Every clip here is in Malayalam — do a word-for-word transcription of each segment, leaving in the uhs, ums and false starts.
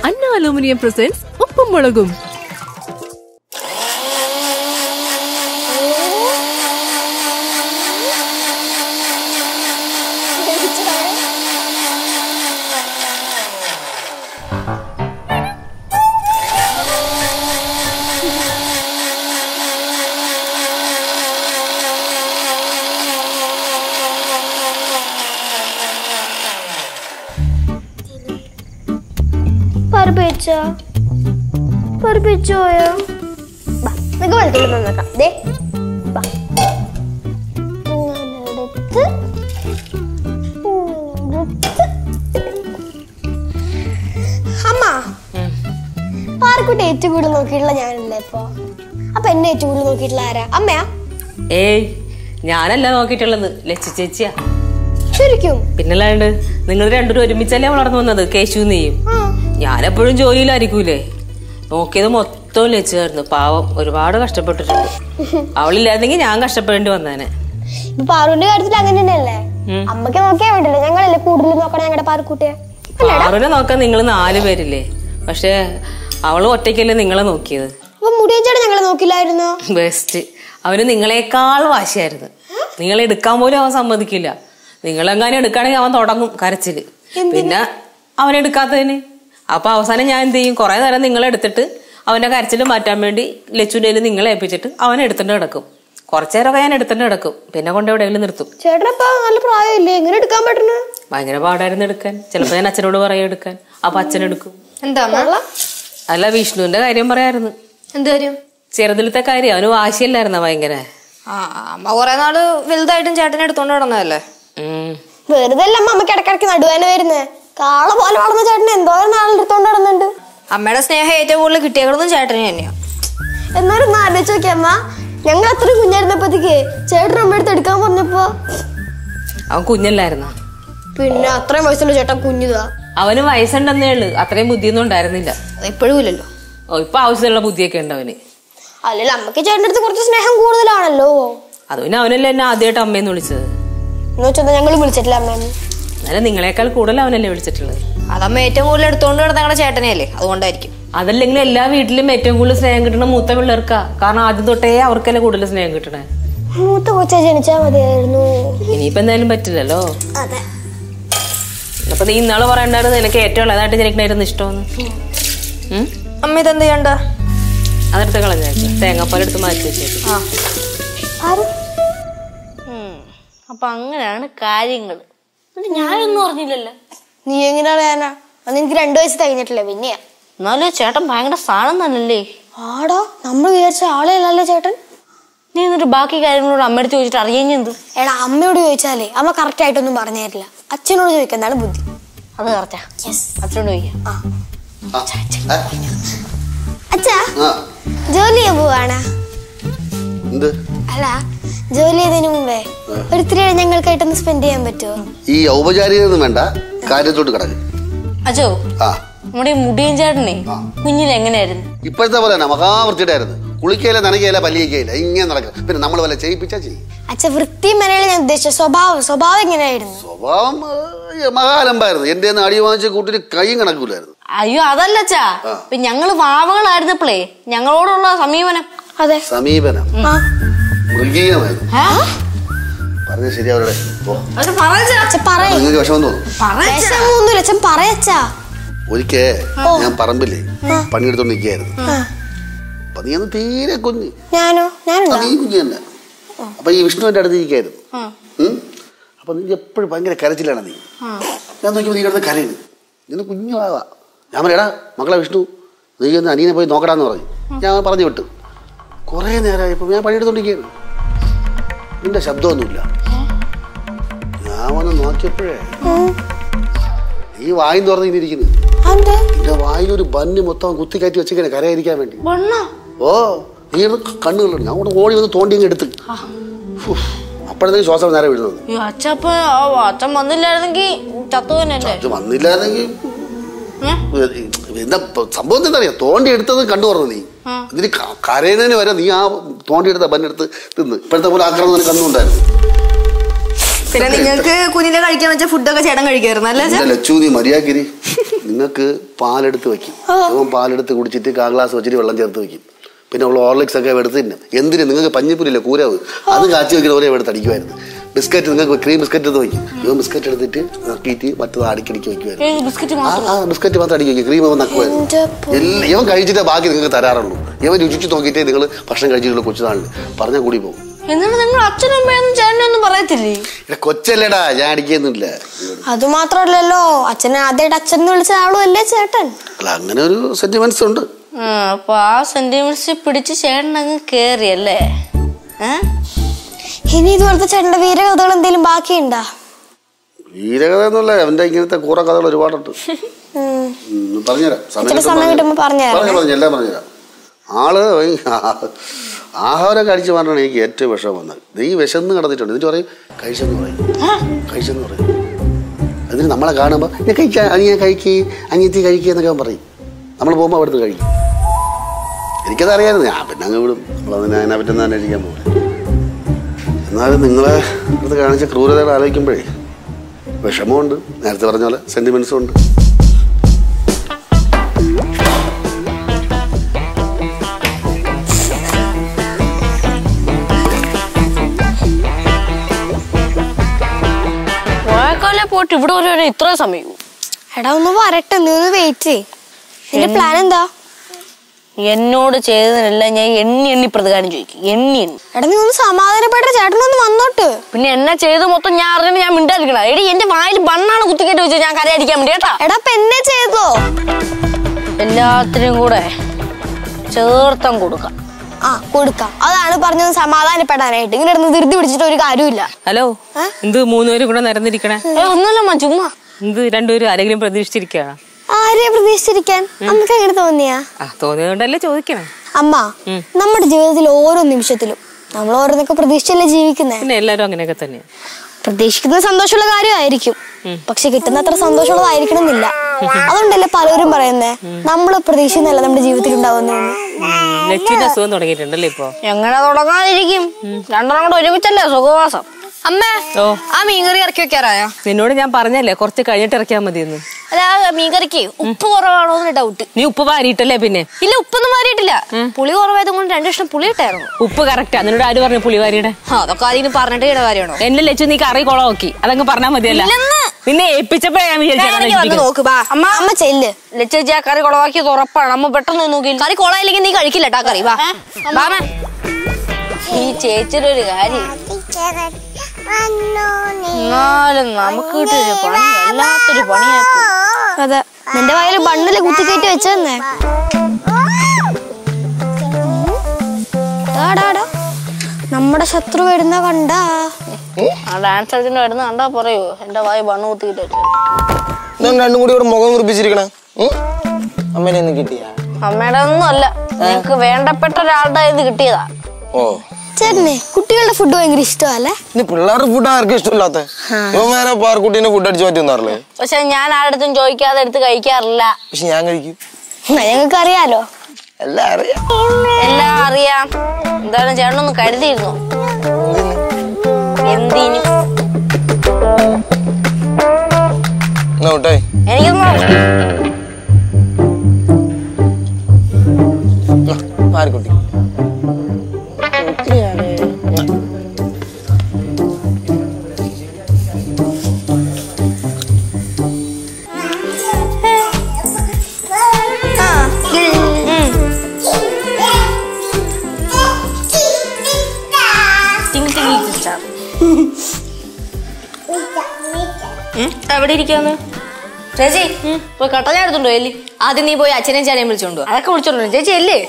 അന്ന അലൂമിനിയം പ്രസൻസ് ഉപ്പും മുളകും. അമ്മ പാർക്കുട്ടി ഏറ്റവും കൂടുതൽ നോക്കിയിട്ടുള്ള ഞാനല്ലേ ഇപ്പൊ. അപ്പൊ എന്നെ ഏറ്റവും കൂടുതൽ നോക്കിയിട്ടുള്ള ആരാ? അമ്മയാ? ഏയ് ഞാനല്ല നോക്കിയിട്ടുള്ളത്, ലച്ചു ചേച്ചിയാ. ശരിക്കും? പിന്നല്ലാണ്ട് നിങ്ങൾ രണ്ടുപേരും ഒരുമിച്ചല്ലേ വളർന്നു വന്നത്, കേശു നീയും. ഞാനെപ്പോഴും ജോലിയിലായിരിക്കൂലേ. നോക്കിയത് മൊത്തം ലച്ചുമായിരുന്നു. പാവം ഒരുപാട് കഷ്ടപ്പെട്ടിട്ടുണ്ട്. അവളില്ലായിരുന്നെങ്കിൽ ഞാൻ കഷ്ടപ്പെടേണ്ടി വന്നേനെ. പാറുവിന്റെ കാര്യത്തിൽ അങ്ങനെ തന്നെയല്ലേ? അമ്മക്ക് നോക്കിയാ വേണ്ടല്ലോ, ഞങ്ങളല്ലേ കൂടുതൽ നോക്കണം ഞങ്ങളുടെ പാർക്കുട്ടിയെ. പാറുവിനെ നോക്കാൻ നിങ്ങൾ നാല് പേരില്ലേ, പക്ഷെ അവള് ഒറ്റയ്ക്കല്ലേ നിങ്ങളെ നോക്കിയത്. മുടിയഞ്ചേട്ടൻ ഞങ്ങളെ നോക്കില്ലായിരുന്നു. ബെസ്റ്റ്. അവന് നിങ്ങളെക്കാൾ വാശിയായിരുന്നു. നിങ്ങളെ എടുക്കാൻ പോലും അവൻ സമ്മതിക്കില്ല. നിങ്ങളെങ്ങാനും എടുക്കുകയാണെങ്കിൽ അവൻ തുടങ്ങും കരച്ചില്. പിന്നെ അവനെടുക്കാത്തതിന് അപ്പൊ അവസാനം ഞാൻ എന്ത് ചെയ്യും, കുറെ നേരം നിങ്ങളെടുത്തിട്ട് അവന്റെ കരച്ചില് മാറ്റാൻ വേണ്ടി ലച്ചുവിന്റെ നിങ്ങളെ ഏൽപ്പിച്ചിട്ട് അവനെ എടുത്തിട്ട് കിടക്കും. കുറച്ചേരൊക്കെ ഞാൻ എടുത്തിട്ട് കിടക്കും, പിന്നെ കൊണ്ട് എവിടെയെങ്കിലും നിർത്തും. ചേട്ടനപ്പ നല്ല പ്രായമില്ലേ, എങ്ങനെ എടുക്കാൻ പറ്റുന്നു? ഭയങ്കര പാടായിരുന്നു എടുക്കാൻ. ചിലപ്പോ ഞാൻ അച്ഛനോട് പറയാ എടുക്കാൻ, അപ്പൊ അച്ഛനെടുക്കും. എന്താ? അല്ല, വിഷ്ണുവിന്റെ കാര്യം പറയായിരുന്നു. എന്ത് കാര്യം? ചെറുതിലത്തെ കാര്യം. അവന് വാശിയല്ലായിരുന്ന ഭയങ്കര. അമ്മ കൊറേ നാള് വലുതായിട്ടും ചേട്ടനെ എടുത്തോണ്ട് നടന്നതല്ലേ. വെറുതെ അല്ല അമ്മക്ക് ഇടക്കിടക്ക് നടുവേന വരുന്നേ. കാള പോലെ വളർന്ന ചേട്ടന് എന്തോരം നാളെടുത്തോണ്ട് നടന്നുണ്ട്. അമ്മയുടെ സ്നേഹം ഏറ്റവും കൂടുതൽ കിട്ടിയതും ചേട്ടന് തന്നെയാ. എന്നാലും ആലോചിച്ച് നോക്കിയ അമ്മ, ഞങ്ങൾ അത്ര കുഞ്ഞായിരുന്നപ്പോഴത്തേക്ക് ചേട്ടൻ അമ്മ എടുത്ത് എടുക്കാൻ പറഞ്ഞപ്പോ അവൻ കുഞ്ഞല്ലായിരുന്ന. പിന്നെ അത്രയും വയസ്സുള്ള ചേട്ടൻ കുഞ്ഞുതാ. അവന് വയസ്സുണ്ടെന്നേ ഉള്ളു, അത്രയും ബുദ്ധിയൊന്നും ഉണ്ടായിരുന്നില്ല. ഇപ്പോഴും ഇല്ലല്ലോ. ഓ, ഇപ്പൊ ആവശ്യമുള്ള ബുദ്ധിയൊക്കെ ഉണ്ട് അവന്. അല്ലല്ലോ, അമ്മക്ക് ചേട്ടൻ്റെ അടുത്ത് കുറച്ച് സ്നേഹം കൂടുതലാണല്ലോ. അത് പിന്നെ അവനല്ലേ എന്നെ ആദ്യമായിട്ട് അമ്മയെന്ന് വിളിച്ചത്. എന്ന് വെച്ചാൽ ഞങ്ങൾ വിളിച്ചിട്ടില്ല അമ്മേന്ന്. എന്നാലും നിങ്ങളെക്കാൾ കൂടുതൽ അവനല്ലേ വിളിച്ചിട്ടുള്ളത്. അതമ്മ ഏറ്റവും കൂടുതൽ എടുത്തോണ്ട് കിടന്ന ഞങ്ങളുടെ ചേട്ടനെയല്ലേ, അതുകൊണ്ടായിരിക്കും. അതല്ലെങ്കിൽ എല്ലാ വീട്ടിലും ഏറ്റവും കൂടുതൽ സ്നേഹം കിട്ടണ മൂത്ത പിള്ളേർക്കാ. കാരണം ആദ്യം തൊട്ടേ അവർക്കല്ലേ കൂടുതൽ സ്നേഹം കിട്ടണേ. മൂത്ത കൊച്ചാ ജനിച്ചാ മതിയായിരുന്നു. ഇനിയിപ്പോ എന്തായാലും പറ്റില്ലല്ലോ. അതെ. അപ്പൊ നീ ഇന്നാള് പറയണ്ടായിരുന്നു നിനക്ക് ഏറ്റവും ഉള്ളതായിട്ട് ജനിക്കണായിരുന്നു ഇഷ്ടമെന്ന്. അമ്മ ഇതെന്ത് ചെയ്യണ്ട? അതെടുത്ത് കളഞ്ഞായിരുന്നു. തേങ്ങാപ്പാലെടുത്ത് മാറ്റി വെച്ചേക്കും. അപ്പൊ അങ്ങനെയാണ് കാര്യങ്ങൾ. ഞാനൊന്നും അറിഞ്ഞില്ലല്ലോ. നീ എങ്ങനെ അറിയാനാ? അന്ന് എനിക്ക് രണ്ടു വയസ്സ് കഴിഞ്ഞിട്ടില്ല. പിന്നെയാ. എന്നാലും ചേട്ടൻ ഭയങ്കര സാധനം തന്നല്ലേ. ആടാ, നമ്മൾ വിചാരിച്ച ആളെ അല്ലല്ലേ ചേട്ടൻ. നീ എന്നിട്ട് ബാക്കി കാര്യങ്ങളോട് അമ്മയോട് ചോദിച്ചിട്ട് അറിയെന്ത്? എടാ, അമ്മയോട് ചോദിച്ചാലേ അമ്മ കറക്റ്റ് ആയിട്ടൊന്നും പറഞ്ഞു തരില്ല. അച്ഛനോട് ചോദിക്കുന്നതാണ് ബുദ്ധി. അത് കറക്റ്റാ. അച്ഛനോട് ചോദിക്കാം. അച്ഛാ, ജോലി ചെയ്യാൻ പോവാണ്. അല്ല, ജോലി ചെയ്തതിനു മുമ്പേ ഒരിത്തിരി ഞങ്ങൾക്കായിട്ടൊന്ന് സ്പെൻഡ് ചെയ്യാൻ പറ്റുമോ? ഈ ഔപചാരികതൊന്നും വേണ്ട, കാര്യത്തോട്ട് കിടക്കും. അച്ഛോ, നമ്മുടെ മുടിയൻ ചേട്ടനെ കുഞ്ഞിൽ എങ്ങനെയായിരുന്നു? ഇപ്പോഴത്തെ പോലെ മഹാവൃത്തിയായിരുന്നു. കുളിക്കയില്ല, നനയ്ക്കയില്ല, പല്ലിക്കയില്ല, ഇങ്ങനെ നടക്കും. പിന്നെ നമ്മൾ വല്ല ചെയ്യിപ്പിച്ചാ ചെയ്യും. അച്ഛ, വൃത്തി മെനയിൽ ഞാൻ ഉദ്ദേശിച്ച സ്വഭാവം സ്വഭാവം എങ്ങനെയായിരുന്നു? സ്വഭാവം മഹാലമ്പായിരുന്നു. എന്റെ അടി വാങ്ങിച്ച കൂട്ടിന് കൈയും കണക്കൂലായിരുന്നു. അയ്യോ, അതല്ല അച്ഛാ. ഞങ്ങള് വാവകളായിരുന്നപ്പോഴേ ഞങ്ങളോടുള്ള സമീപനം. അതെ, സമീപനം മൃഗീയമായിരുന്നു. പറഞ്ഞ ശരിയാവരുടെ വിഷമം തോന്നും. ഒരിക്കേ ഞാൻ പറമ്പില്ലേ പണിയെടുത്തോണ്ട് നിൽക്കായിരുന്നു. അപ്പൊ നീ അന്ന് തീരെ കുഞ്ഞ്. നീ കുഞ്ഞ് തന്നെ. അപ്പൊ ഈ വിഷ്ണുവിന്റെ അടുത്ത് ഇരിക്കായിരുന്നു. അപ്പൊ നീ എപ്പോഴും ഭയങ്കര കരച്ചിലാണ് നീ. ഞാൻ നോക്കിയപ്പോ നീ കിടന്ന് കരയുന്നു. ഇന്ന് കുഞ്ഞു ആവാ. ഞാൻ പറയാ, മക്കളെ വിഷ്ണു, നീ ഒന്ന് അനിയനെ പോയി നോക്കടാന്ന് പറഞ്ഞു. ഞാൻ പറഞ്ഞു വിട്ടു. കുറെ നേരമായപ്പോ ഞാൻ പണിയെടുത്തോണ്ടിരിക്കുന്നു. നിന്റെ ശബ്ദമൊന്നുമില്ല. ഞാൻ വന്ന് നോക്കിയപ്പോഴേ നീ വായും തുറന്ന് ഇരിക്കുന്നു. നിന്റെ വായിലൊരു ബന്ന് മൊത്തം കുത്തി കയറ്റി വെച്ചേക്കണേ കരയായിരിക്കാൻ വേണ്ടി. ഓ, നീ കണ്ണുകളുണ്ട്. ഞാൻ കൂടെ ഓടി വന്ന് തോണ്ടി എടുത്ത്. അപ്പോഴത്തേക്ക് ശ്വാസം നേരെ വിടുന്നത്. അച്ഛൻ വന്നില്ലായിരുന്നെങ്കിൽ വന്നില്ലായിരുന്നെങ്കിൽ എന്താ സംഭവം എന്താ അറിയാം? തോണ്ടി എടുത്തത് കണ്ടു പറഞ്ഞു നീ. ഇതിന് കരയുന്നതിന് വരെ നീ ആ തോണ്ടി എടുത്ത ബന്നെടുത്ത് തിന്ന്. ഇപ്പോഴത്തെ പോലെ ആക്രമണം നിനക്ക് അന്നുണ്ടായിരുന്നു. പിന്നെ നിങ്ങൾക്ക് കുഞ്ഞിനെ കഴിക്കാൻ വെച്ച ഫുഡൊക്കെ ചേട്ടൻ കഴിക്കായിരുന്നു അല്ലേ? ലച്ചു, നീ മര്യാദക്കിരി. നിങ്ങൾക്ക് പാലെടുത്ത് വെക്കും. അവൻ പാലെടുത്ത് കുടിച്ചിട്ട് കാ ഗ്ലാസ് വെച്ചിട്ട് വെള്ളം ചേർത്ത് വെക്കും. പിന്നെ ഉള്ള ഹോർലിക്സ് ഒക്കെ എടുത്ത് തിന്നും. എന്തിന് നിങ്ങൾക്ക് പഞ്ഞിപ്പൂരില്ല കൂരാവ് അത് കാച്ചി വെക്കുന്ന ഒരേ എടുത്ത് അടിക്കുമായിരുന്നു. ബിസ്ക്കറ്റ് നിങ്ങൾക്ക് ക്രീം ബിസ്ക്കറ്റ് എടുത്ത് വയ്ക്കും. ഇവൻ ബിസ്ക്കറ്റ് എടുത്തിട്ട് നക്കിയിട്ട് മറ്റത് അടിക്കടിക്ക് വയ്ക്കുമായിരുന്നു. ആ ബിസ്ക്കറ്റ് മാത്രം അടിക്കി വയ്ക്കും. ക്രീം അവൻ നക്കുമായിരുന്നു. എല്ലാം ഇവൻ കഴിച്ചിട്ടേ ബാക്കി നിങ്ങൾക്ക് തരാറുള്ളൂ. ഇവൻ രുചിച്ച് നോക്കിയിട്ടേ നിങ്ങൾ ഭക്ഷണം കഴിച്ചിട്ടുള്ള കൊച്ചുനാളിൽ പറഞ്ഞാൽ കൂടി പോകും. കൊച്ചല്ലേടാ, ഞാൻ അടിക്കൊന്നുമില്ല. അത് മാത്രല്ലല്ലോ, അച്ഛനെ ആദ്യമായിട്ട് അച്ഛൻ വിളിച്ച ആളും അല്ലേ ചേട്ടൻ. അല്ല, അങ്ങനെ ഒരു സെന്റിമെന്റ്സ് ഉണ്ട്. അപ്പൊ ആ സെന്റിമെന്റ്സ് പിടിച്ച് ചേട്ടൻ അങ്ങ് കേറിയല്ലേ? ഇനി ഇതുപോലത്തെ ചേട്ടന്റെ വീരകഥകൾ എന്തെങ്കിലും ബാക്കിയുണ്ടാ? വീരകഥ എന്നല്ല, അവന്റെ ഇങ്ങനത്തെ കൂറ കഥകൾ ഒരുപാടുണ്ട്. പറഞ്ഞുതരാം, സമയം കിട്ടുമ്പോ പറഞ്ഞുതരാം, എല്ലാം പറഞ്ഞുതരാം. ആള് ആഹാരമൊക്കെ അടിച്ചു പറഞ്ഞാണ് എനിക്ക് ഏറ്റവും വിഷം വന്നത്. ഈ വിശന്ന് കിടന്നിട്ടുണ്ട്. എന്നിട്ട് പറയും കഴിച്ചെന്ന് പറയും, കഴിച്ചെന്ന് പറയും. അതിന് നമ്മളെ കാണുമ്പോൾ ഞാൻ കഴിക്കാം, അനിയ കഴിക്ക്, അനിയത്തി കഴിക്കുക എന്നൊക്കെ അവൻ പറയും. നമ്മൾ പോകുമ്പോൾ അവിടുന്ന് കഴിക്കും. എനിക്കത് അറിയാമായിരുന്നു. ഞാൻ പിന്നെ അങ്ങ് വിടും. നമ്മളതിനെ അതിനെ പറ്റുന്ന അന്വേഷിക്കാൻ പോകും. എന്നാലും നിങ്ങളെ അടുത്ത് കാണിച്ച ക്രൂരതകൾ ആലോചിക്കുമ്പോഴേ വിഷമമുണ്ട്. നേരത്തെ പറഞ്ഞ പോലെ സെന്റിമെന്റ്സും ഉണ്ട്. പോയിട്ട് ഇവിടെ ഒരു ഇത്ര സമയം. എടാ ഒന്ന് വരട്ടെ, നീ ഒന്ന് വെയിറ്റ് ചെയ്യ്. നിന്റെ പ്ലാൻ എന്താ? എന്നോട് ചെയ്തതിനല്ല ഞാൻ എണ്ണി എണ്ണി പ്രതികാരം ചോദിക്കും. എണ്ണി എണ്ണി. എടാ നീ ഒന്ന് സമാധാനപ്പെട്ട ചേട്ടനൊന്ന് വന്നോട്ട്. പിന്നെ എന്നെ ചെയ്ത് മൊത്തം ഞാൻ അറിഞ്ഞ ഞാൻ മിണ്ടായിരിക്കണം. എടി എന്റെ വായിൽ ബണ്ണാണ് കുത്തിക്കേറ്റ് വെച്ചത് ഞാൻ കരയടിക്കാൻ വേണ്ടി കേട്ടാ. എടാ അപ്പൊ എന്നെ ചെയ്തോ? എല്ലാത്തിനും കൂടെ ചേർത്തം കൊടുക്കാം. ആ കൊടുക്കാം. അതാണ് പറഞ്ഞത്, സമാധാനപ്പെടാനായിട്ട്. ഇങ്ങനെ ഇരുന്ന് ധൃതി പിടിച്ചിട്ട് ഒരു കാര്യമില്ല. ഹലോ, എന്ത് മൂന്നുപേരും കൂടെ നിരന്നിരിക്കണേ? ഒന്നുമില്ലമ്മ, ചുമ്മാ. എന്ത് രണ്ടുപേരും ആരെങ്കിലും പ്രതീക്ഷിച്ചിരിക്കുകയാണ്? ആരെയും പ്രതീക്ഷിച്ചിരിക്കാൻ അമ്മക്ക് എങ്ങനെ തോന്നിയാ? തോന്നിയതുകൊണ്ടല്ലേ ചോദിക്കണേ. അമ്മ, നമ്മുടെ ജീവിതത്തിൽ ഓരോ നിമിഷത്തിലും നമ്മൾ ഓരോന്നൊക്കെ പ്രതീക്ഷിച്ചല്ലേ ജീവിക്കുന്നേ. പിന്നെ എല്ലാരും അങ്ങനെയൊക്കെ തന്നെ. പ്രതീക്ഷിക്കുന്ന സന്തോഷമുള്ള കാര്യമായിരിക്കും, പക്ഷെ കിട്ടുന്ന അത്ര സന്തോഷമുള്ളതായിരിക്കണം എന്നില്ല. അതുകൊണ്ടല്ലേ പലരും പറയുന്നേ നമ്മള് പ്രതീക്ഷിക്കുന്നല്ല നമ്മുടെ ജീവിതത്തിൽ ഉണ്ടാവുന്നതെന്ന്. അസുഖം തുടങ്ങിയിട്ടുണ്ടല്ലേ ഇപ്പൊ? എങ്ങനെ തുടങ്ങാതിരിക്കും? രണ്ടെണ്ണം കൂടെ ഒരുമിച്ചല്ലേ സുഖവാസം. അമ്മേ, ആ മീൻകറി ഇറക്കി വെക്കാറായോ? നിന്നോട് ഞാൻ പറഞ്ഞല്ലേ കുറച്ച് കഴിഞ്ഞിട്ട് ഇറക്കിയാൽ മതിയെന്ന്. അല്ല, മീൻകറിക്ക് ഉപ്പ് കുറവാണോ എന്ന് ഡൗട്ട്. നീ ഉപ്പ് വാരിയിട്ടല്ലേ? പിന്നെ ഇല്ല, ഉപ്പൊന്നും വാരിയിട്ടില്ല. പുളി കുറവായത് കൊണ്ട് രണ്ടു ലക്ഷം പുളി ഇട്ടായിരുന്നു. ഉപ്പ് കറക്റ്റാ. നിന്നോട് ആര് പറഞ്ഞു പുളി വാരിയുടെ? അതൊക്കെ അതിന് പറഞ്ഞിട്ട് ചെയ്ത കാര്യമാണോ? എന്നെ ലച്ചു നീ കറി കൊള നോക്കി അതങ്ങ് പറഞ്ഞാൽ മതിയല്ല. പിന്നെ ഏൽപ്പിച്ചപ്പോഴേ ഞാൻ വിചാരിച്ചു നോക്ക് ബാ അമ്മ. അമ്മ ചെല്ല്. ലച്ചേച്ചി ആ കറി കൊളവാക്കിയത് ഉറപ്പാണ്. അമ്മ പെട്ടെന്ന് നോക്കി. കറി കൊളയില്ലെങ്കിൽ നീ കഴിക്കില്ല കേട്ടാ കറി. വാ ഈ ചേച്ചിയുടെ ഒരു കാര്യം. എന്നാലും നമുക്ക് കിട്ടിയൊരു പണി വല്ലാത്തൊരു പണിയായി. അതെ, നിന്റെ വായില് ബണ്ണില് കുത്തിക്കയറ്റി വെച്ചെന്നേ. നമ്മുടെ ശത്രു വരുന്ന കണ്ടാ? ആ ഡാൻസ് കളിച്ചിട്ട് വരുന്ന കണ്ടാ പറയൂ എന്റെ വായി ബണ്ണ് കുത്തിക്കിട്ട് വെച്ചു. രണ്ടും കൂടി ഇവിടെ മുഖം കുറിപ്പിച്ചിരിക്കണേ. അമ്മേനെ ഒന്നും കിട്ടിയാ? അമ്മയുടെ ഒന്നും അല്ല, നിനക്ക് വേണ്ടപ്പെട്ട ഒരാളുടെ ഇത് കിട്ടിയതാ. ഓ ചേട്ടനെ കുട്ടികളുടെ ഫുഡ് ഭയങ്കര ഇഷ്ടമല്ലേ? ഇനി പിള്ളേരുടെ ഫുഡ് ആർക്കും ഇഷ്ടമില്ലാത്ത ഇവന്മാരെ പാർക്കുട്ടീനെ ഫുഡ് അടിച്ചു മാറ്റിന്നറില്ലേ? പക്ഷെ ഞാൻ ആരുടെ ചോദിക്കാതെ എടുത്ത് കഴിക്കാറില്ല. പക്ഷെ ഞാൻ കഴിക്കും. ഞങ്ങൾക്ക് അറിയാലോ. എല്ലാം അറിയാം, എല്ലാം അറിയാം. എന്താണ് ചേട്ടനൊന്ന് കരുതിയിരുന്നു? എന്തിനും എനിക്കൊന്നും പാർക്കുട്ടി എവിടെ ഇരിക്കാന്ന് ചേച്ചി? പോയി കട്ട ഞാൻ എടുത്തുണ്ടോ? എല്ലി ആദ്യം നീ പോയി അച്ഛനെയും ചാനയും വിളിച്ചോണ്ടോ. അതൊക്കെ വിളിച്ചോണ്ടോ ചേച്ചി? അല്ലേ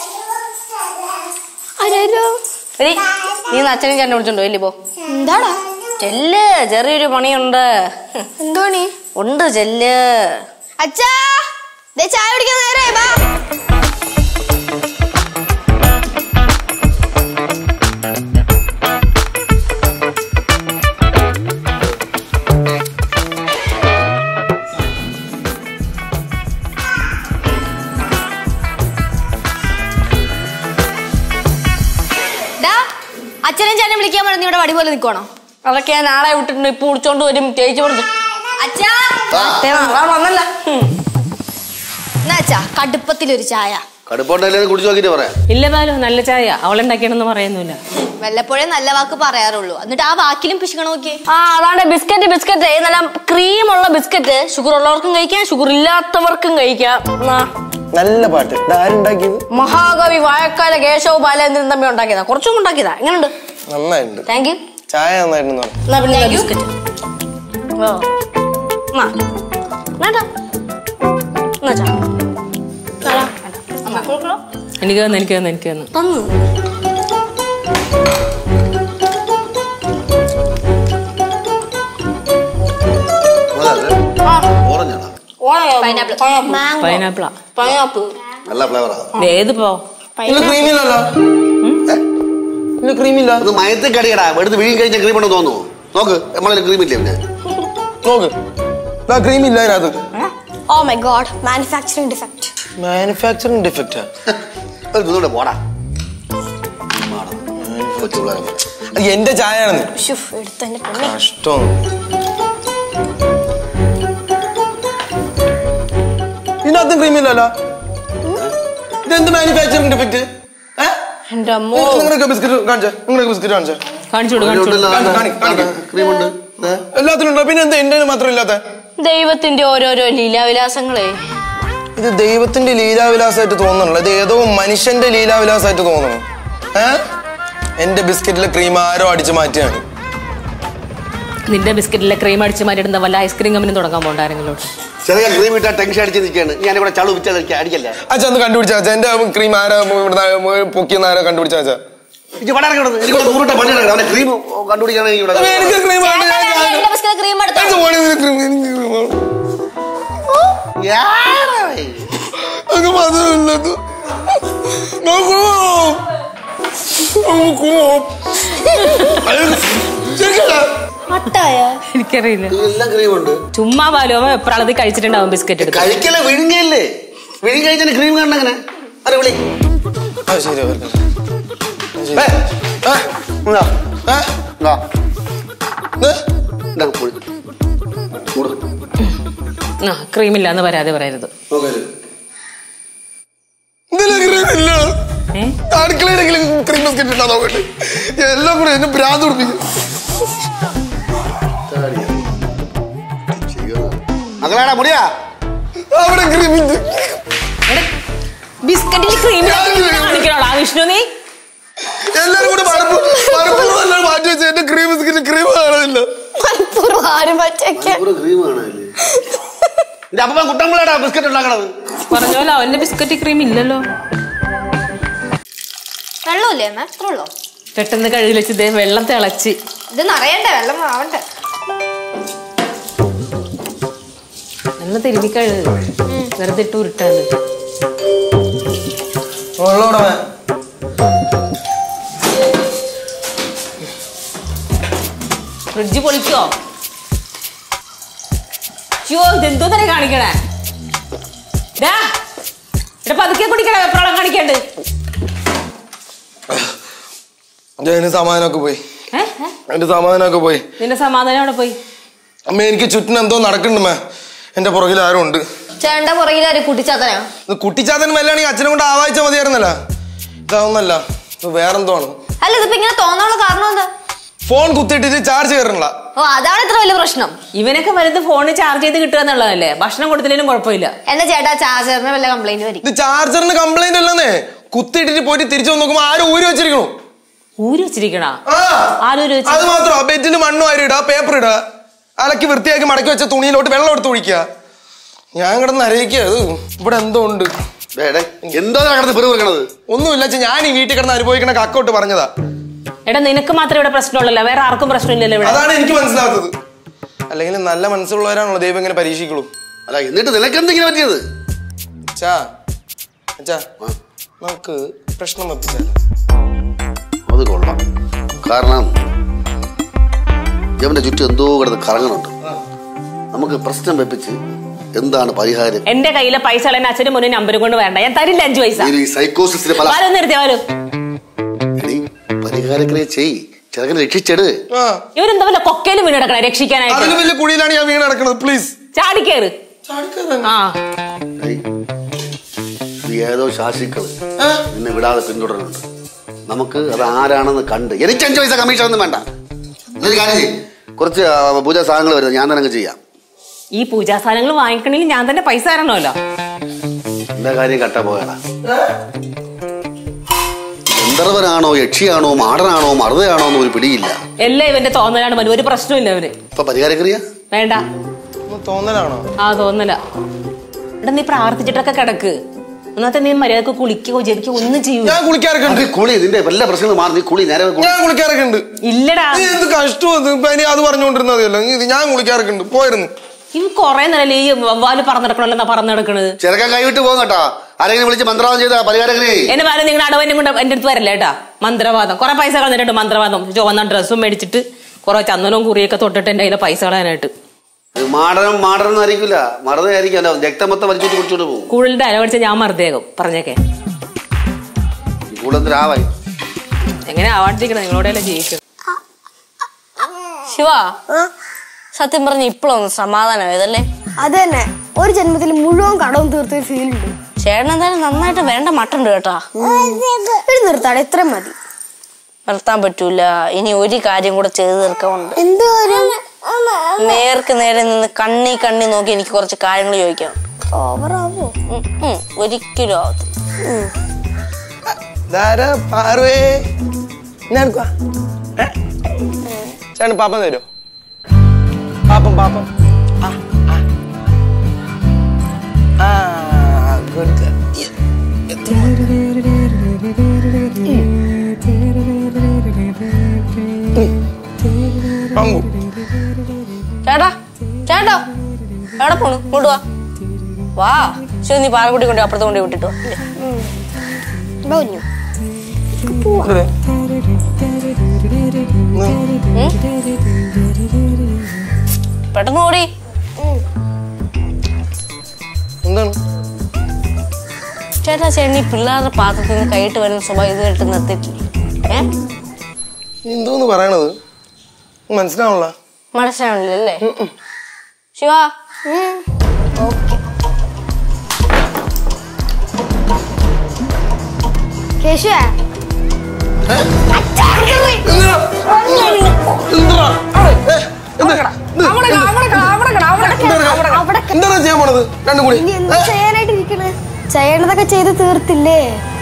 നീ അച്ഛനും ചേട്ടനെ വിളിച്ചോണ്ടോ? എല്ലി പോ. എന്താടാ? ചെല്ല്, ചെറിയൊരു പണിയുണ്ട്. എന്തോ പണി ഉണ്ട്? ചെല്ല്. അച്ഛാ, ചായ കുടിക്കാൻ നേരെ വാ. അച്ഛനും ചാനയും വിളിക്കാൻ പറഞ്ഞ ഇവിടെ വടി പോലെ നിൽക്കണോ? അതൊക്കെ ഞാൻ നാളെ വിട്ടിട്ടുണ്ട്. ഇപ്പൊ വിളിച്ചോണ്ട് വരും ചേച്ചി. അച്ഛാ വന്നല്ല. അച്ഛാ കടുപ്പത്തിലൊരു ചായ. കടുപ്പോട്ടല്ലേ കുടിച്ചു നോക്കിട്ട് പറയാം. ഇല്ല ബാലു, നല്ല ചായ അവളുണ്ടാക്കിയാണെന്ന് പറയുന്നില്ല. വല്ലപ്പോഴേ നല്ല വാക്ക് പറയാറുള്ളൂ, എന്നിട്ട് ആ വാക്കിലും പിശുക്കണ നോക്കി. ആ അതാണ് ബിസ്ക്കറ്റ് ബിസ്ക്കറ്റ് നല്ല ക്രീമുള്ള ബിസ്ക്കറ്റ്. ഷുഗർ ഉള്ളവർക്കും കഴിക്കാം, ഷുഗർ ഇല്ലാത്തവർക്കും കഴിക്കാം. നല്ല പാട്ട്. ആരുണ്ടാക്കിയത്? മഹാകവി വാഴക്കാല കേശവ ബാലേന്ദ്രൻ തമ്മി ഉണ്ടാക്കിയതാ. കുറച്ചും ഉണ്ടാക്കിയതാ. എങ്ങനെയുണ്ട്? നന്നായിട്ടുണ്ട്. Thank you. ചായ നന്നായിരുന്നു. ബിസ്ക്കറ്റ് എനിക്ക് തന്നെ എനിക്ക് തന്നെ എനിക്ക് തന്നെ തന്നു. പൈനാപ്പിളാ. നല്ല ഫ്ലേവറാ. ഏത് പോ ക്രീമില്ലല്ലോ. ക്രീമില്ല. അത് മയത്തിൽ കടിയടാ. എടുത്ത് വീഴും കഴിഞ്ഞാൽ ക്രീം ഉണ്ടെന്ന് തോന്നുന്നു. നോക്ക്, നമ്മളെ ക്രീം ഇല്ലേ പിന്നെ. നോക്ക്, ക്രീം ഇല്ല അതിനകത്ത്. Oh my god, manufacturing defect. Manufacturing ഡിഫക്റ്റാ? പോടാ. എന്റെ ചായയാണ്. കഷ്ടം. ഇതിനകത്തും ക്രീമില്ലല്ലോ. ഇതെന്ത് മാനുഫാക്ചറിംഗ് ഡിഫക്റ്റ്? നിങ്ങളൊക്കെ ബിസ്ക്കറ്റ് കാണിച്ചേ. നിങ്ങളൊക്കെ ബിസ്ക്കറ്റ് കാണിച്ചേ. എല്ലാത്തിനും ഉണ്ടോ? പിന്നെ എന്താ എന്റെ മാത്രം ഇല്ലാത്ത? ദൈവത്തിന്റെ ഓരോരോ ലീലാവിലാസങ്ങളെ. ഇത് ദൈവത്തിന്റെ ലീലാവിലാസമായിട്ട് തോന്നണല്ലോ. ഇത് ഏതോ മനുഷ്യന്റെ ലീലാവിലാസമായിട്ട് തോന്നണം. ഏഹ് എന്റെ ബിസ്ക്കറ്റിലെ ക്രീം ആരോ അടിച്ചു മാറ്റിയാണ്. നിന്റെ ബിസ്ക്കറ്റിലെ ക്രീം അടിച്ചു മാറ്റിയിടുന്ന വല്ല ഐസ്ക്രീം കമ്പനി തുടങ്ങാൻ പോകണ്ട ആരെങ്കിലും. ചെറിയ ക്രീം ഇട്ടാ ടെൻഷൻ അടിച്ച് നിൽക്കുകയാണ്. ഞാനിവിടെ ചളു വിച്ച അടിക്കല്ലേ. അച്ഛാ ഒന്ന് കണ്ടുപിടിച്ചാ എന്റെ ക്രീം ആരോ പൊക്കിയെന്ന് ആരോ കണ്ടുപിടിച്ചാ. ക്രീം കണ്ടുപിടിക്കാണെങ്കിൽ എനിക്കറിയില്ല. എല്ലാം ക്രീമുണ്ട്. ചുമ്മാ പാലോ എപ്പോഴത് കഴിച്ചിട്ടുണ്ടാവും ബിസ്ക്കറ്റ്. കഴിക്കല്ലേ, വിഴുങ്ങല്ലേ. വിഴുങ്ങി കഴിച്ചാൽ ക്രീം കണ്ടങ്ങനെ അരെ വിളി. ക്രീമില്ലാന്ന് പരാതി പറയരുത്. അടുക്കളയിലെങ്കിലും ക്രീം ബിസ്ക്കറ്റ് ഇട്ടാ നോക്കട്ടെ. എല്ലാം കൂടെ എന്നെ ഭ്രാന്ത് പിടിപ്പിക്കും. മകളാടാ മുടിയാ അവിടെ ക്രീമിണ്ട്. ബിസ്ക്കറ്റിൽ ക്രീം കാണിക്കണോടാ വിഷ്ണു നീ. എല്ലാരും കൂടെ മാറ്റി വെച്ച എന്റെ ക്രീം ബിസ്ക്കറ്റ് ക്രീം കാണാനില്ല. കുട്ടമ്പളാടാ ബിസ്ക്കറ്റ് ഉണ്ടാക്കണത്. പറഞ്ഞോലോ അവന്റെ ബിസ്ക്കറ്റ് ക്രീം ഇല്ലല്ലോ. വെള്ളമില്ലേ അത്ര ഉള്ളോ? പെട്ടെന്ന് കഴുകി വെച്ച് ഇതേ വെള്ളം തിളച്ച് ഇത് നിറയണ്ടേ, വെള്ളം ആവണ്ടേ. നല്ല തിരുമ്പി കഴുകു. വെറുതെ ഇട്ട് ഉരുട്ടാണ്. ഫ്രിഡ്ജ് പൊളിക്കോ? ഇതെന്തോ തന്നെ കാണിക്കണേ. പതുക്കെ കുടിക്കണേ, വെപ്രാളം കാണിക്കണ്ട്. എന്റെ സമാധാനമൊക്കെ പോയി. എന്റെ സമാധാനമൊക്കെ പോയി. നിന്റെ സമാധാനം അവിടെ പോയി. അമ്മ എനിക്ക് ചുറ്റിനും എന്തോ നടക്കണ്ടമ്മ. എന്റെ പുറകിൽ ആരും ഉണ്ട്. ചേട്ടന്റെ പുറകിൽ കുട്ടിച്ചാത്തനാ. കുട്ടിച്ചാത്തൻ വല്ലാണെങ്കിൽ അച്ഛനെ കൊണ്ട് ആവാഹിച്ച മതിയായിരുന്നല്ല. ഇതാവുന്നല്ല, വേറെന്തോ ആണ്. അല്ല ഇതിപ്പോ ഇങ്ങനെ തോന്നാനുള്ള കാരണം എന്താ? Phone കുത്തിയിട്ടിട്ട് charge കയറണില്ല. ഓ അതാണ് ഇത്ര വലിയ പ്രശ്നം. ഇവനൊക്കെ വലുത് ഫോണ് ചാർജ് ചെയ്ത് കിട്ടുക എന്നുള്ളതല്ലേ. ഭക്ഷണം കൊടുത്തില്ലേലും കുഴപ്പമില്ല. എന്റെ ചേട്ടാ ചാർജറിന് വല്ല കംപ്ലൈന്റ് വരും. ഇത് ചാർജറിന് കംപ്ലൈന്റ് അല്ലെന്നേ. കുത്തിയിട്ടിട്ട് പോയിട്ട് തിരിച്ചു നോക്കുമ്പോ ആരും ഊരി വെച്ചിരിക്കണു. ഊരി വെച്ചിരിക്കണ? അത് മാത്രം ബെഡിന് മണ്ണും ആരും ഇടുക, പേപ്പർ ഇടുക, അലക്കി വൃത്തിയാക്കി മടക്കി വെച്ച തുണിയിലോട്ട് വെള്ളം എടുത്ത് ഒഴിക്കുക. ഞാൻ കിടന്ന് അറിയിക്കുക. അത് ഇവിടെ എന്തോ ഉണ്ട്. ഒന്നുമില്ല, ഞാൻ ഈ വീട്ടിൽ കിടന്ന് അനുഭവിക്കണ കക്കോട്ട് പറഞ്ഞതാ. എടാ നിനക്ക് മാത്രമേ ഇവിടെ പ്രശ്നമുള്ളല്ലോ, വേറെ ആർക്കും പ്രശ്നമില്ലല്ലോ ഇവിടെ. അതാണ് എനിക്ക് മനസ്സിലാത്തത്. അല്ലെങ്കിൽ നല്ല മനസ്സുള്ളവരാണല്ലോ ദൈവം ഇങ്ങനെ പരീക്ഷിക്കുള്ളൂ. അല്ല എന്നിട്ട് നിനക്ക് എന്തെങ്കിലും പറ്റിയത്? അച്ഛാ അച്ഛാ നമുക്ക് പ്രശ്നം വെപ്പിച്ചാലോ? അത് കൊള്ളാം. കാരണം ഇവന്റെ ചുറ്റും എന്തോ കിടന്ന് കറങ്ങുന്നുണ്ട്. നമുക്ക് പ്രശ്നം വെപ്പിച്ച് എന്താണ് പരിഹാരം? എന്റെ കയ്യിലെ പൈസ കളയാൻ അച്ഛനും മുന്നേ നമ്പർ കൊണ്ട് വേണ്ട, ഞാൻ തരില്ല അഞ്ചു പൈസ. പരിഹാരക്രിയ ചെയ്, ചെറുക്കനെ രക്ഷിച്ചെട്. ഇവരെന്താ വല്ല കൊക്കയിലും വീണ് കിടക്കണേ രക്ഷിക്കാനായിട്ട്? അതിലും വലിയ കുഴിയിലാണ് ഞാൻ വീണ് കിടക്കുന്നത്. പ്ലീസ് ചാടിക്കേറ്. ആ ഏതോ ശാസിക്കള് നിന്നെ വിടാതെ പിന്തുടരുന്നുണ്ട്. നമുക്ക് അത് ആരാണെന്ന് കണ്ട് എനിക്ക് അഞ്ചു പൈസ കമ്മീഷൻ ഒന്നും വേണ്ട. കുറച്ച് പൂജാ സാധനങ്ങൾ വരുന്നത് ഞാൻ തന്നെ ചെയ്യാം. ഈ പൂജാ സാധനങ്ങൾ വാങ്ങിക്കണമെങ്കിൽ ഞാൻ തന്നെ പൈസ തരണമല്ലോ. എന്താ കാര്യം കട്ട പോയടാ. ഗന്ധർവനാണോ യക്ഷിയാണോ മാടനാണോ മറുതയാണോ എന്ന് ഒരു പിടിയില്ല. എല്ലാം ഇവന്റെ തോന്നലാണ്. മനു ഒരു പ്രശ്നമില്ല അവന്. ഇപ്പൊ പരിഹാരക്രിയ വേണ്ട. തോന്നലാണോ? ആ തോന്നല. എടാ നീ പ്രാർത്ഥിച്ചിട്ടൊക്കെ കിടക്ക്. ഒന്നാമത്തെ നീ മര്യാദക്ക് കുളിക്കോ ജപിക്കോ ഒന്നും ചെയ്യൂ. ഞാൻ കുളിക്കാറൊക്കെ ഉണ്ട്. കുളി നിന്റെ വല്ല പ്രശ്നങ്ങൾ മാറി നീ കുളി നേരെ. ഞാൻ കുളിക്കാറൊക്കെ ഉണ്ട്. ഇല്ലടാ എന്ത് കഷ്ടം. അത് പറഞ്ഞുകൊണ്ടിരുന്നതല്ലോ. ഞാൻ കുളിക്കാറൊക്കെ ഉണ്ട്. പോയിരുന്നു. ഇവ കൊറേ നേരല്ലേ ഈ വവ്വാല് പറന്നെടുക്കണല്ലോ പറന്നെടുക്കണത്. ചെറുക്കൻ കൈവിട്ട് പോകും കേട്ടോ. ആരെങ്കിലും വിളിച്ച് മന്ത്രവാദം ചെയ്ത പരിഹാരക്രിയ. എന്നെ പാല നിങ്ങളുടെ അടവനും കൊണ്ട് എന്റെ അടുത്ത് വരല്ലേ കേട്ടാ. മന്ത്രവാദം കുറെ പൈസ കളഞ്ഞിട്ടുണ്ട്. മന്ത്രവാദം ചുവന്ന ഡ്രസ്സും മേടിച്ചിട്ട് കുറെ ചന്ദനവും കുറിയൊക്കെ തൊട്ടിട്ട് എന്റെ കയ്യിലെ പൈസ കളയാനായിട്ട്. മാടനം മാടനം ആയിരിക്കില്ല, മറുതയായിരിക്കല്ലോ. രക്തം മൊത്തം വലിച്ചിട്ട് കുടിച്ചോണ്ട് പോകും. കൂടുതൽ അലവടിച്ച ഞാൻ മറുതേകം പറഞ്ഞേക്കെ. കൂടുതലാവായി എങ്ങനെ ആവാണ്ടിരിക്കണം. നിങ്ങളോടെയല്ലേ ജീവിക്കും. ശിവ സത്യം പറഞ്ഞ ഇപ്പോഴൊന്ന് സമാധാനമായതല്ലേ? അത് തന്നെ. ഒരു ജന്മത്തിൽ മുഴുവൻ കടവും തീർത്തൊരു ഫീൽ ഉണ്ട്. ചേട്ടൻ എന്തായാലും നന്നായിട്ട് വേണ്ട മട്ടുണ്ട് കേട്ടാ. ഒരു നിർത്താടെ എത്ര മതി. നിർത്താൻ പറ്റൂല. ഇനി ഒരു കാര്യം കൂടെ ചെയ്തു തീർക്കാനുണ്ട്. എന്ത് കാര്യം? നേർക്ക് നേരെ നിന്ന് കണ്ണി കണ്ണി നോക്കി എനിക്ക് കുറച്ച് കാര്യങ്ങൾ ചോദിക്കാം. ഓവറാവോ? ഒരിക്കലും ആവത്ത്. ചേട്ടൻ പാപ്പം തരുമോ? പാപ്പം പാപ്പം ചേട്ടാ ചേട്ടാ എവിടെ പോണു? ഇങ്ങോട്ട് വാ. വാ ശരി. നീ പാറക്കുട്ടി കൊണ്ട് അപ്പുറത്ത് കൊണ്ട് വിട്ടിട്ടോ. പെട്ടെന്ന് ഓടി. എന്താണ് ചേട്ടാ ചേട്ടൻ ഈ പിള്ളേരുടെ പാത്രത്തിൽ നിന്ന് കൈയിട്ട് വരുന്ന സ്വഭാവം ഇതുമായിട്ട് നിർത്തിയിട്ടില്ല. ഏ എന്തോന്ന് പറയണത് മനസ്സിലാവണല്ലോ. മനസ്സിലാവണില്ലല്ലേ? ശിവ കേശുവേ എന്താണ് ചെയ്യാൻ പോണത്? രണ്ടും കൂടി ചെയ്യാനായിട്ടിരിക്കണേ. ചെയ്യണതൊക്കെ ചെയ്ത് തീർത്തില്ലേ?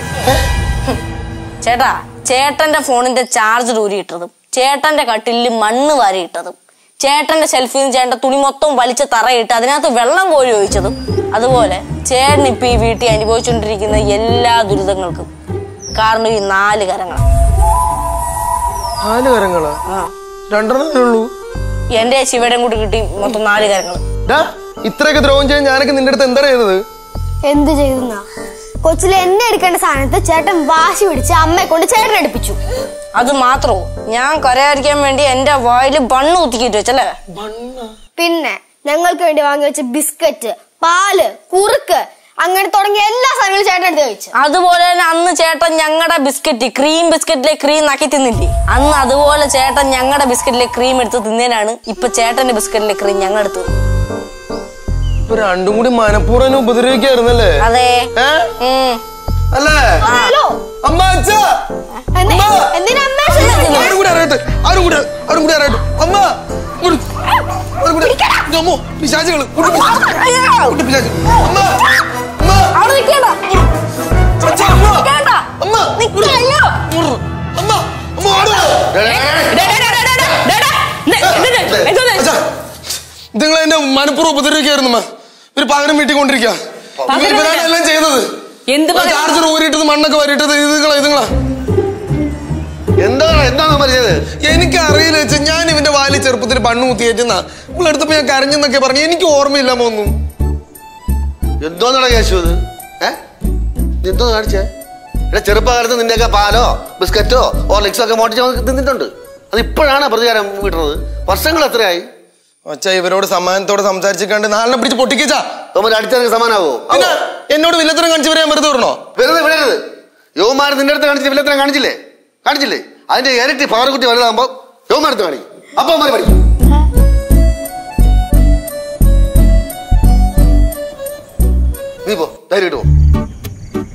ചേട്ടാ ചേട്ടന്റെ ഫോണിന്റെ ചാർജർ ഊരിയിട്ടതും ചേട്ടന്റെ കട്ടിലിൽ മണ്ണ് വാരിയിട്ടതും ചേട്ടന്റെ ഷെൽഫിൽ നിന്ന് ചേട്ടന്റെ തുണി മൊത്തം വലിച്ച തറയിട്ട് അതിനകത്ത് വെള്ളം കോരി ഒഴിച്ചതും അതുപോലെ ചേട്ടൻ ഇപ്പൊ ഈ വീട്ടിൽ അനുഭവിച്ചുകൊണ്ടിരിക്കുന്ന എല്ലാ ദുരിതങ്ങൾക്കും കാരണം ഈ നാല് കരങ്ങളാണ്. നാല് കരങ്ങളാ? രണ്ടെണ്ണേ ഉള്ളൂ. എന്റെ ശിവയുടെ കൂടി കിട്ടി മൊത്തം നാല് കരങ്ങൾ. ഇത്രയൊക്കെ ദ്രോഹം ചെയ്യാൻ ഞാനൊക്കെ നിന്റെ അടുത്ത് എന്താ ചെയ്തത്? എന്ത് ചെയ്തെന്നാ? കൊച്ചിലെ എന്നെ എടുക്കേണ്ട സാധനത്ത് ചേട്ടൻ വാശി പിടിച്ച് അമ്മയെ കൊണ്ട് ചേട്ടൻ എടുപ്പിച്ചു. അത് മാത്രമോ? ഞാൻ കരയായിരിക്കാൻ വേണ്ടി എന്റെ വായില് ബണ്ണ് കുത്തിക്കിട്ട് വെച്ചല്ലേ? പിന്നെ ഞങ്ങൾക്ക് വേണ്ടി വാങ്ങി വെച്ച ബിസ്ക്കറ്റ്, പാല്, കുറുക്ക് അങ്ങനെ തുടങ്ങിയ എല്ലാ സാധനങ്ങളും ചേട്ടൻ എടുത്ത് കഴിച്ചു. അതുപോലെ തന്നെ അന്ന് ചേട്ടൻ ഞങ്ങളുടെ ബിസ്ക്കറ്റ് ക്രീം ബിസ്ക്കറ്റിലെ ക്രീം നക്കി തിന്നില്ലേ? അന്ന് അതുപോലെ ചേട്ടൻ ഞങ്ങളുടെ ബിസ്ക്കറ്റിലെ ക്രീം എടുത്ത് തിന്നേനാണ് ഇപ്പൊ ചേട്ടന്റെ ബിസ്ക്കറ്റിലെ ക്രീം ഞങ്ങൾ എടുത്ത്. രണ്ടും കൂടി മനഃപൂർവ്വം ഉപദ്രവിക്കായിരുന്നല്ലേ? അതെ. അല്ലേ? അമ്മ അച്ഛാ ആരും കൂടി അറിയട്ടെ. ആരും കൂടി ആരും കൂടി അറിയട്ടെ. അമ്മ പിശാചുകള് പിശാചു. അമ്മ നിങ്ങൾ എന്നെ മനഃപൂർവ്വം ഉപദ്രവിക്കായിരുന്നു. ഒരു പകരം വീട്ടിക്കൊണ്ടിരിക്കുക എല്ലാം ചെയ്തത്. ചാർജർ ഊരിട്ടത് മണ്ണൊക്കെ വരിട്ടത് ഇതുങ്ങളാ ഇതുങ്ങളാ എന്താണ് എന്താണ് പറഞ്ഞത്? എനിക്ക് അറിയില്ല വെച്ചാൽ ഞാൻ ഇവന്റെ വാലി ചെറുപ്പത്തിൽ പണ്ണു കുത്തിയേറ്റുന്ന ഇവളെടുത്തപ്പോ ഞാൻ കരഞ്ഞെന്നൊക്കെ പറഞ്ഞു. എനിക്ക് ഓർമ്മയില്ല മോന്നും. എന്തോന്നാണ് കേശു ഇത്? ഏഹ് എന്തോ കാണിച്ചേ? ഇവിടെ ചെറുപ്പകാലത്ത് നിന്റെയൊക്കെ പാലോ ബിസ്ക്കറ്റോ ഓർലിക്സോ ഒക്കെ മോട്ടിച്ച് തിന്നിട്ടുണ്ട്. അത് ഇപ്പോഴാണ് പ്രതികാരം വീട്ടുന്നത്. വർഷങ്ങൾ എത്രയായി? അച്ഛാ ഇവരോട് സമ്മാനത്തോടെ സംസാരിച്ചിട്ട് നാലിനെ പിടിച്ച് പൊട്ടിക്കാ അടുത്തിറങ്ങി സമാനാവോ? എന്നോട് വില്ലത്തരം കാണിച്ചവരെ ഞാൻ വെറുതെ വിടണോ? വെറുതെ വിടരുത്. യുവമാർ നിന്റെ അടുത്ത് കാണിച്ചിട്ട് വില്ലത്തരം കാണിച്ചില്ലേ? കാണിച്ചില്ലേ? അതിന്റെ ഇരട്ടി പകർക്കുട്ടി വലുതാകുമ്പോ യുവമാരത്ത് കാണിക്കും. അപ്പൊ അവന്മാര് പഠിക്കും. നീ പോ, ധൈര്യമായിട്ട് പോ.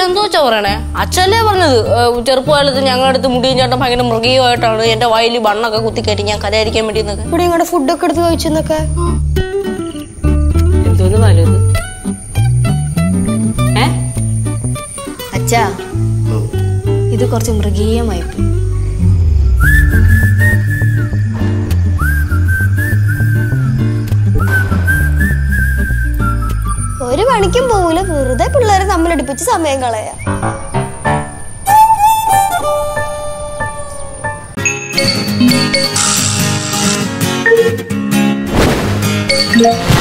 എന്തോ വെച്ചാ പറയണേ? അച്ഛല്ലേ പറഞ്ഞത് ചെറുപ്പകാലത്ത് ഞങ്ങളുടെ അടുത്ത് മുടിയും ചേട്ടൻ ഭയങ്കര മൃഗീയമായിട്ടാണ് എന്റെ വയലിൽ ബണ്ണൊക്കെ കുത്തിക്കയറ്റി ഞാൻ കരയായിരിക്കാൻ വേണ്ടി ഇവിടെ ഇങ്ങോട്ട് ഫുഡൊക്കെ എടുത്ത് കഴിച്ചെന്നൊക്കെ. എന്തോന്ന് വലുത് ഏ അച്ഛാ ഇത് കുറച്ച് മൃഗീയമായി. ഒരു പണിക്കും പോകൂല, വെറുതെ പിള്ളേരെ തമ്മിലടിപ്പിച്ച് സമയം കളയാ.